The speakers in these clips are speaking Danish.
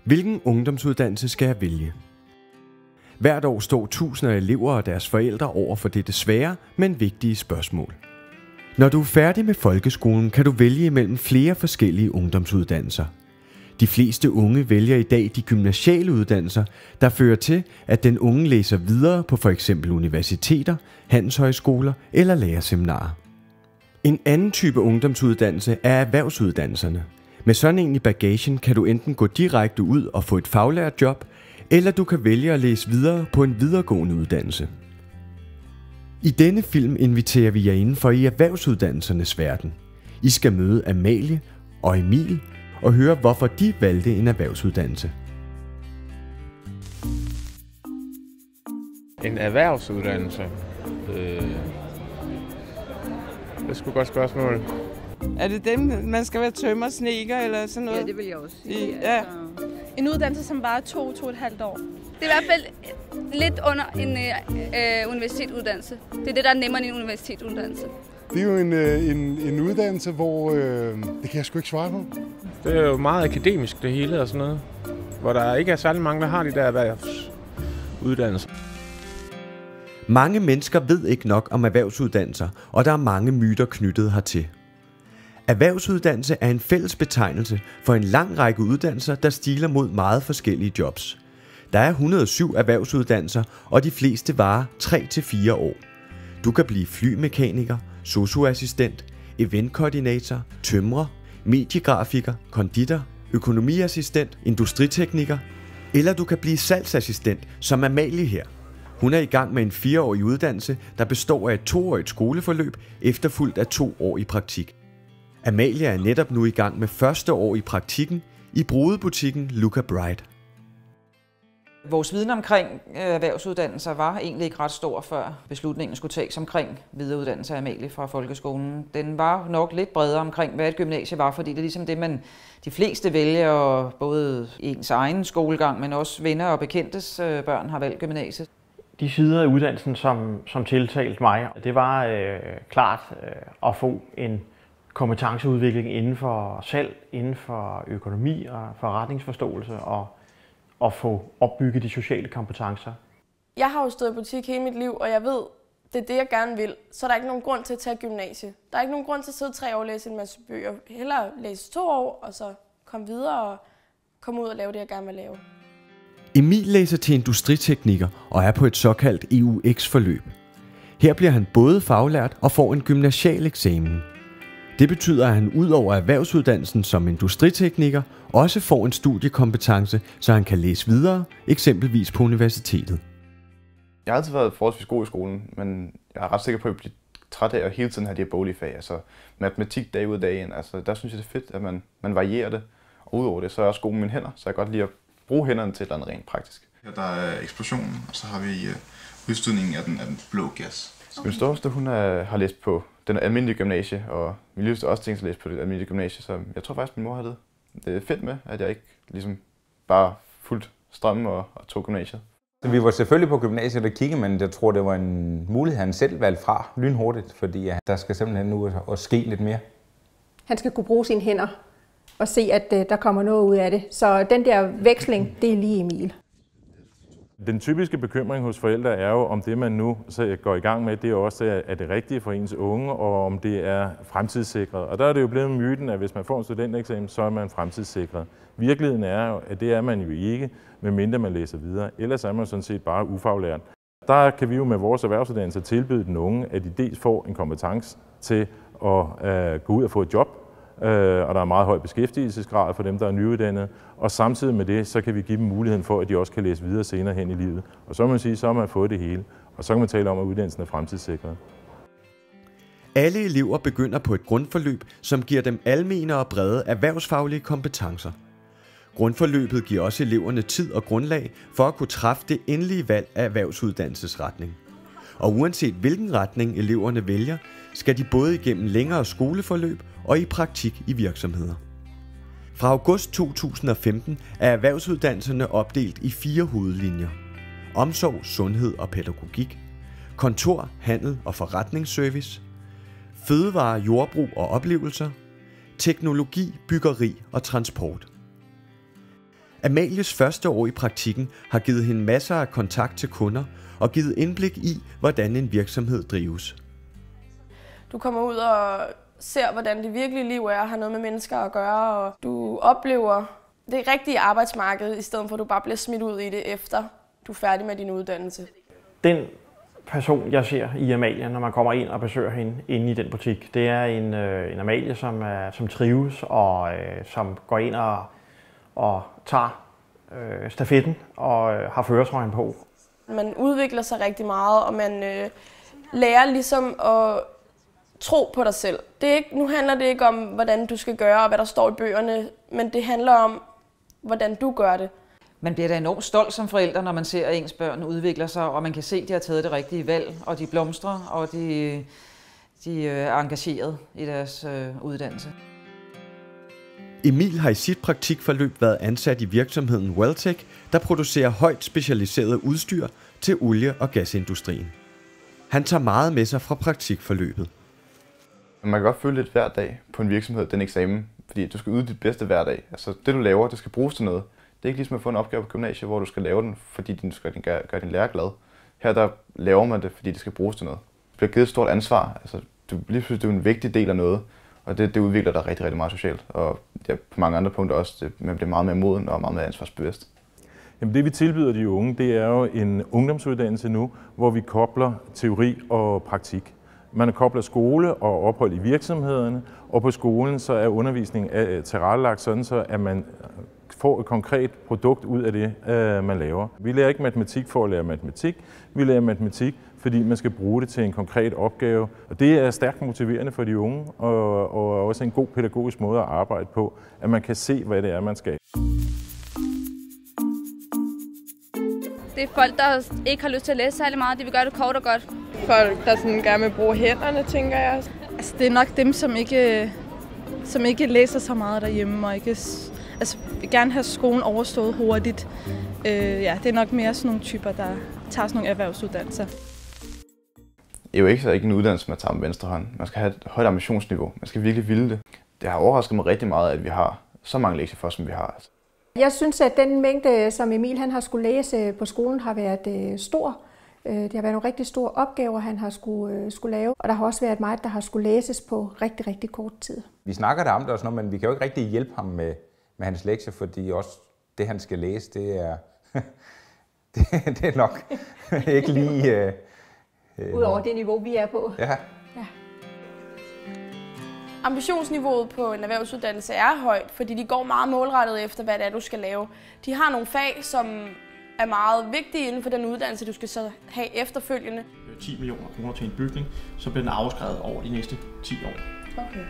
Hvilken ungdomsuddannelse skal jeg vælge? Hvert år står tusinder af elever og deres forældre over for dette svære, men vigtige spørgsmål. Når du er færdig med folkeskolen, kan du vælge imellem flere forskellige ungdomsuddannelser. De fleste unge vælger i dag de gymnasiale uddannelser, der fører til, at den unge læser videre på f.eks. universiteter, handelshøjskoler eller lærerseminarer. En anden type ungdomsuddannelse er erhvervsuddannelserne. Med sådan en i bagagen kan du enten gå direkte ud og få et faglært job, eller du kan vælge at læse videre på en videregående uddannelse. I denne film inviterer vi jer indenfor i erhvervsuddannelsernes verden. I skal møde Amalie og Emil og høre, hvorfor de valgte en erhvervsuddannelse. En erhvervsuddannelse? Det er sgu et godt spørgsmål. Er det dem, man skal være tømrer, snedker eller sådan noget? Ja, det vil jeg også sige. Ja. En uddannelse, som bare er 2-2,5 år. Det er i hvert fald lidt under en universitetsuddannelse. Det er det, der er nemmere end en universitetsuddannelse. Det er jo en uddannelse, hvor det kan jeg sgu ikke svare på. Det er jo meget akademisk det hele og sådan noget. Hvor der ikke er særlig mange, der har de der erhvervsuddannelser. Mange mennesker ved ikke nok om erhvervsuddannelser, og der er mange myter knyttet hertil. Erhvervsuddannelse er en fælles betegnelse for en lang række uddannelser, der stiler mod meget forskellige jobs. Der er 107 erhvervsuddannelser, og de fleste varer 3-4 år. Du kan blive flymekaniker, sosu-assistent, eventkoordinator, tømrer, mediegrafiker, konditor, økonomiassistent, industritekniker, eller du kan blive salgsassistent, som Amalie her. Hun er i gang med en 4-årig uddannelse, der består af et 2-årigt skoleforløb, efterfulgt af 2 år i praktik. Amalie er netop nu i gang med første år i praktikken i brudebutikken Luca Bright. Vores viden omkring erhvervsuddannelser var egentlig ikke ret stor, før beslutningen skulle tages omkring videreuddannelse af Amalie fra folkeskolen. Den var nok lidt bredere omkring, hvad et gymnasie var, fordi det er ligesom det, de fleste vælger, både ens egen skolegang, men også venner og bekendtes børn har valgt gymnasiet. De sider af uddannelsen, som tiltalte mig, det var klart at få en kompetenceudvikling inden for salg, inden for økonomi og forretningsforståelse og få opbygget de sociale kompetencer. Jeg har jo stået i butik hele mit liv, og jeg ved, det er det, jeg gerne vil. Så der er ikke nogen grund til at tage gymnasie. Der er ikke nogen grund til at sidde 3 år og læse en masse bøger. Hellere læse 2 år, og så komme videre og komme ud og lave det, jeg gerne vil lave. Emil læser til industritekniker og er på et såkaldt EUX-forløb. Her bliver han både faglært og får en gymnasial eksamen. Det betyder, at han ud over erhvervsuddannelsen som industritekniker også får en studiekompetence, så han kan læse videre, eksempelvis på universitetet. Jeg har altid været forholdsvis god i skolen, men jeg er ret sikker på, at jeg bliver træt af at hele tiden have de her boglige fag. Altså matematik dag ud af dag ind. Altså, der synes jeg, det er fedt, at man varierer det. Og udover det, så er jeg også god med mine hænder, så jeg kan godt lide at bruge hænderne til et eller andet rent praktisk. Her der er eksplosionen, og så har vi udstødningen af den blå gas. Min største, hun har læst på den almindelige gymnasie, og min lille også tænkt sig at læse på det almindelige gymnasie, så jeg tror faktisk, min mor har det. Det er fedt med, at jeg ikke ligesom bare fuldt strømme og tog gymnasiet. Så vi var selvfølgelig på gymnasiet og kiggede, men jeg tror, det var en mulighed, han selv valgte fra lynhurtigt, fordi der skal simpelthen nu at ske lidt mere. Han skal kunne bruge sine hænder og se, at der kommer noget ud af det. Så den der veksling, det er lige Emil. Den typiske bekymring hos forældre er jo, om det man nu går i gang med, det er også er det rigtige for ens unge, og om det er fremtidssikret. Og der er det jo blevet myten, at hvis man får en studentereksamen, så er man fremtidssikret. Virkeligheden er jo, at det er man jo ikke, medmindre man læser videre. Ellers er man sådan set bare ufaglært. Der kan vi jo med vores erhvervsuddannelse tilbyde den unge, at de dels får en kompetence til at gå ud og få et job, og der er meget høj beskæftigelsesgrad for dem, der er nyuddannede. Og samtidig med det, så kan vi give dem muligheden for, at de også kan læse videre senere hen i livet. Og så må man sige, så har man fået det hele. Og så kan man tale om, at uddannelsen er fremtidssikret. Alle elever begynder på et grundforløb, som giver dem almene og brede erhvervsfaglige kompetencer. Grundforløbet giver også eleverne tid og grundlag for at kunne træffe det endelige valg af erhvervsuddannelsesretning. Og uanset hvilken retning eleverne vælger, skal de både igennem længere skoleforløb og i praktik i virksomheder. Fra august 2015 er erhvervsuddannelserne opdelt i 4 hovedlinjer. Omsorg, sundhed og pædagogik, kontor, handel og forretningsservice, fødevare, jordbrug og oplevelser, teknologi, byggeri og transport. Amalies første år i praktikken har givet hende masser af kontakt til kunder og givet indblik i, hvordan en virksomhed drives. Du kommer ud og ser, hvordan det virkelige liv er, har noget med mennesker at gøre, og du oplever det rigtige arbejdsmarked, i stedet for at du bare bliver smidt ud i det, efter du er færdig med din uddannelse. Den person, jeg ser i Amalie, når man kommer ind og besøger hende inde i den butik, det er en Amalie, som trives og som går ind og tager stafetten og har førertrøjen på. Man udvikler sig rigtig meget, og man lærer ligesom at tro på dig selv. Nu handler det ikke om, hvordan du skal gøre og hvad der står i bøgerne, men det handler om, hvordan du gør det. Man bliver da enormt stolt som forælder, når man ser, at ens børn udvikler sig, og man kan se, at de har taget det rigtige valg, og de blomstrer, og de er engageret i deres uddannelse. Emil har i sit praktikforløb været ansat i virksomheden Welltech, der producerer højt specialiseret udstyr til olie- og gasindustrien. Han tager meget med sig fra praktikforløbet. Man kan godt føle lidt hver dag på en virksomhed, den eksamen, fordi du skal yde dit bedste hver dag. Altså det du laver, det skal bruges til noget. Det er ikke ligesom at få en opgave på gymnasiet, hvor du skal lave den, fordi du skal gøre din lærer glad. Her der laver man det, fordi det skal bruges til noget. Du bliver givet et stort ansvar. Altså, lige pludselig er en vigtig del af noget, og det udvikler dig rigtig, rigtig meget socialt. Og ja, på mange andre punkter også, man bliver meget mere moden og meget mere ansvarsbevidst. Jamen det vi tilbyder de unge, det er jo en ungdomsuddannelse nu, hvor vi kobler teori og praktik. Man kobler skole og ophold i virksomhederne, og på skolen så er undervisningen tilrettelagt sådan, så at man får et konkret produkt ud af det, man laver. Vi lærer ikke matematik for at lære matematik. Vi lærer matematik, fordi man skal bruge det til en konkret opgave. Og det er stærkt motiverende for de unge, og også en god pædagogisk måde at arbejde på, at man kan se, hvad det er, man skal. Det er folk, der ikke har lyst til at læse særlig meget. De vil gøre det kort og godt. Folk, der sådan gerne vil bruge hænderne, tænker jeg. Altså, det er nok dem, som ikke læser så meget derhjemme og ikke vil gerne have skolen overstået hurtigt. Ja, det er nok mere sådan nogle typer, der tager sådan nogle erhvervsuddannelser. EUX er ikke en uddannelse, man tager med venstre hånd. Man skal have et højt ambitionsniveau. Man skal virkelig ville det. Det har overrasket mig rigtig meget, at vi har så mange lektier for, som vi har. Jeg synes, at den mængde, som Emil han har skulle læse på skolen, har været stor. Det har været nogle rigtig store opgaver, han har skulle lave, og der har også været meget, der har skulle læses på rigtig, rigtig kort tid. Vi snakker der om det og sådan noget, men vi kan jo ikke rigtig hjælpe ham med hans lektier, fordi også det, han skal læse, det er, det er nok ikke lige... Udover det niveau, vi er på. Ja. Ambitionsniveauet på en erhvervsuddannelse er højt, fordi de går meget målrettet efter, hvad det er, du skal lave. De har nogle fag, som er meget vigtige inden for den uddannelse, du skal så have efterfølgende. 10 millioner kroner til en bygning, så bliver den afskrevet over de næste 10 år. Okay.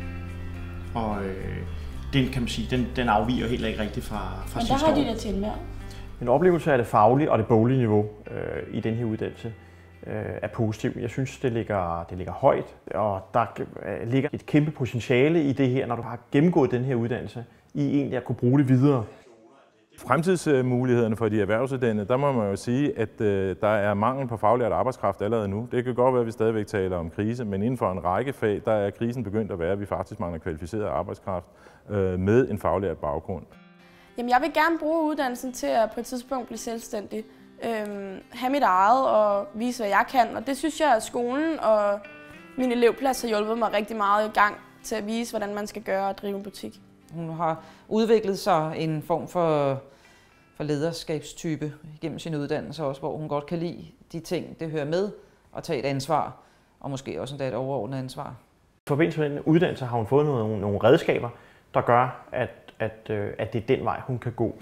Og den kan man sige, den afviger heller ikke rigtigt fra sidste år. Men der har de da til med. En oplevelse af det faglige og det boglige niveau i den her uddannelse er positiv. Jeg synes, det ligger højt, og der ligger et kæmpe potentiale i det her, når du har gennemgået den her uddannelse, i egentlig at kunne bruge det videre. Fremtidsmulighederne for de erhvervsuddannede, der må man jo sige, at der er mangel på faglært arbejdskraft allerede nu. Det kan godt være, at vi stadigvæk taler om krise, men inden for en række fag, der er krisen begyndt at være, at vi faktisk mangler kvalificeret arbejdskraft med en faglært baggrund. Jamen, jeg vil gerne bruge uddannelsen til at på et tidspunkt blive selvstændig. Have mit eget og vise, hvad jeg kan. Og det synes jeg, at skolen og min elevplads har hjulpet mig rigtig meget i gang til at vise, hvordan man skal gøre og drive en butik. Hun har udviklet sig en form for lederskabstype gennem sin uddannelse også, hvor hun godt kan lide de ting, det hører med, og tage et ansvar, og måske også endda et overordnet ansvar. I forbindelse med den uddannelse har hun fået nogle redskaber, der gør, at det er den vej, hun kan gå.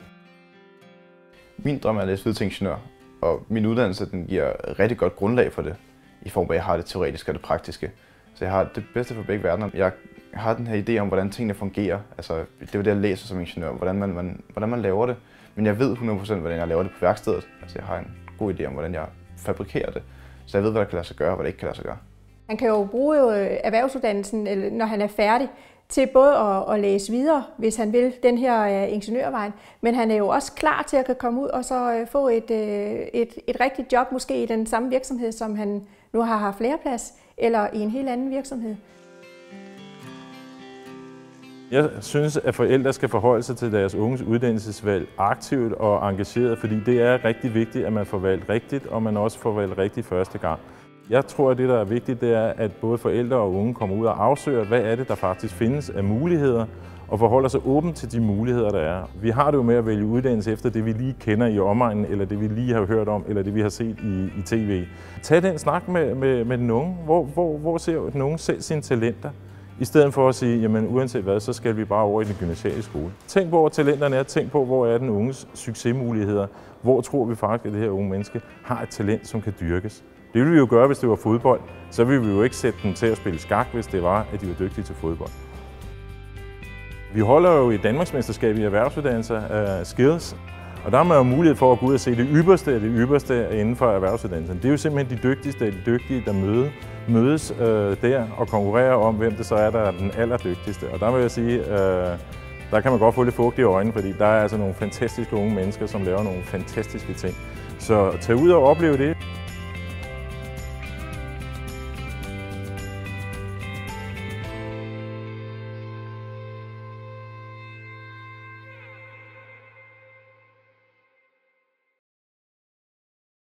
Min drøm er at læse videre til ingeniør, og min uddannelse den giver rigtig godt grundlag for det, i form af, at jeg har det teoretiske og det praktiske. Så jeg har det bedste for begge verdener. Jeg har den her idé om, hvordan tingene fungerer. Altså, det er jo det, jeg læser som ingeniør, hvordan man laver det. Men jeg ved 100% hvordan jeg laver det på værkstedet. Altså, jeg har en god idé om, hvordan jeg fabrikerer det. Så jeg ved, hvad der kan lade sig gøre og hvad der ikke kan lade sig gøre. Han kan jo bruge erhvervsuddannelsen, når han er færdig, til både at læse videre, hvis han vil, den her ingeniørvejen. Men han er jo også klar til at kan komme ud og så få et rigtigt job, måske i den samme virksomhed, som han nu har haft læreplads, eller i en helt anden virksomhed. Jeg synes, at forældre skal forholde sig til deres unges uddannelsesvalg aktivt og engageret, fordi det er rigtig vigtigt, at man får valgt rigtigt, og man også får valgt rigtigt første gang. Jeg tror, at det, der er vigtigt, det er, at både forældre og unge kommer ud og afsøger, hvad er det, der faktisk findes af muligheder, og forholder sig åbent til de muligheder, der er. Vi har det jo med at vælge uddannelse efter det, vi lige kender i omegnen, eller det, vi lige har hørt om, eller det, vi har set i tv. Tag den snak med den unge. Hvor ser den unge selv sine talenter? I stedet for at sige, jamen uanset hvad, så skal vi bare over i den gymnasiale skole. Tænk på, hvor talenterne er. Tænk på, hvor er den unges succesmuligheder. Hvor tror vi faktisk, at det her unge menneske har et talent, som kan dyrkes. Det ville vi jo gøre, hvis det var fodbold. Så ville vi jo ikke sætte dem til at spille skak, hvis det var, at de var dygtige til fodbold. Vi holder jo et Danmarksmesterskab i erhvervsuddannelser af Skills, og der har man jo mulighed for at gå ud og se det ypperste af det ypperste inden for erhvervsuddannelsen. Det er jo simpelthen de dygtigste af de dygtige, der mødes der og konkurrerer om, hvem det så er, der er den allerdygtigste. Og der vil jeg sige, der kan man godt få lidt fugt i øjnene, fordi der er altså nogle fantastiske unge mennesker, som laver nogle fantastiske ting. Så tag ud og oplev det.